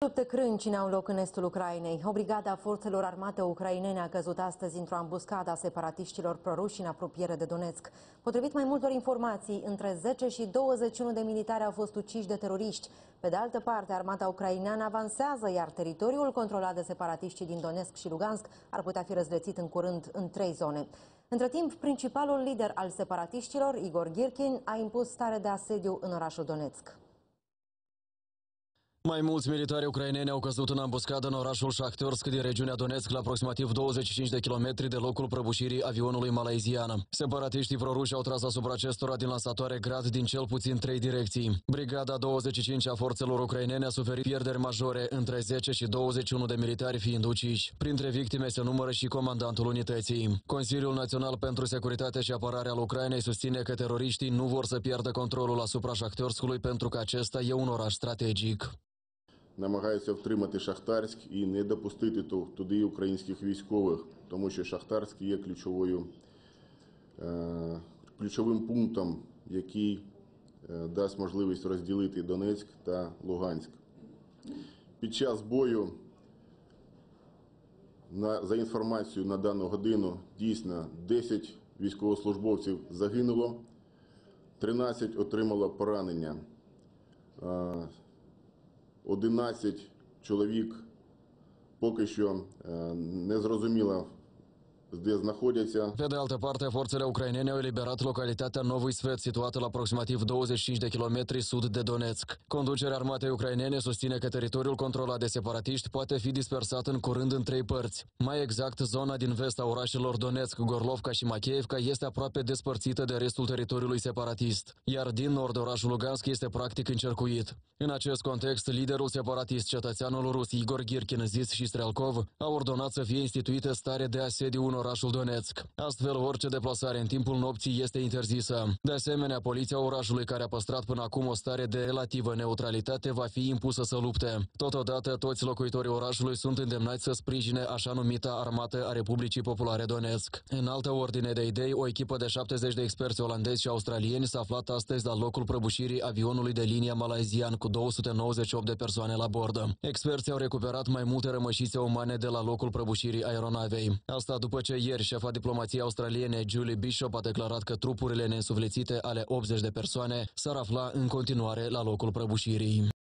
Lupte crâncine au loc în estul Ucrainei. O brigadă a forțelor armate ucrainene a căzut astăzi într-o ambuscadă a separatiștilor proruși în apropiere de Donetsk. Potrivit mai multor informații, între 10 și 21 de militari au fost uciși de teroriști. Pe de altă parte, armata ucraineană avansează, iar teritoriul controlat de separatiștii din Donetsk și Lugansk ar putea fi răzlețit în curând în 3 zone. Între timp, principalul lider al separatiștilor, Igor Girkin, a impus stare de asediu în orașul Donetsk. Mai mulți militari ucraineni au căzut în ambuscadă în orașul Shahtorsk din regiunea Donetsk, la aproximativ 25 de kilometri de locul prăbușirii avionului malaizian. Separatiștii proruși au tras asupra acestora din lansatoare Grad din cel puțin 3 direcții. Brigada 25 a forțelor ucrainene a suferit pierderi majore, între 10 și 21 de militari fiind uciși. Printre victime se numără și comandantul unității. Consiliul Național pentru Securitate și Apărare al Ucrainei susține că teroriștii nu vor să piardă controlul asupra Shahtorskului pentru că acesta e un oraș strategic. Намагаються втримати Шахтарськ і не допустити туди українських військових, тому що Шахтарськ є ключовим пунктом, який дасть можливість розділити Донецьк та Луганськ. Під час бою, за інформацією на дану годину, дійсно 10 військовослужбовців загинуло, 13 отримало поранення. 11 чоловік поки що не зрозуміло, де знаходяться. Pe de altă parte, forțele ucrainene au eliberat localitatea Novy Svet, situată la aproximativ 25 de kilometri sud de Donetsk. Conducerea armatei ucrainene susține că teritoriul controlat de separatiști poate fi dispersat în curând în 3 părți. Mai exact, zona din vest a orașelor Donetsk, Gorlovka și Makeivka este aproape despărțită de restul teritoriului separatist, iar din nord orașul Lugansk este practic încercuit. În acest context, liderul separatist, cetățeanul rus Igor Girkin, zis și Strelkov, a ordonat să fie instituită stare de asediu în orașul Donetsk. Astfel, orice deplasare în timpul nopții este interzisă. De asemenea, poliția orașului, care a păstrat până acum o stare de relativă neutralitate, va fi impusă să lupte. Totodată, toți locuitorii orașului sunt îndemnați să sprijine așa numita Armată a Republicii Populare Donetsk. În altă ordine de idei, o echipă de 70 de experți olandezi și australieni s-a aflat astăzi la locul prăbușirii avionului de linie malaizian cu 298 de persoane la bord. Experții au recuperat mai multe rămășițe umane de la locul prăbușirii aeronavei. Asta după ce ieri șefa diplomației australiene Julie Bishop a declarat că trupurile neînsuflețite ale 80 de persoane s-ar afla în continuare la locul prăbușirii.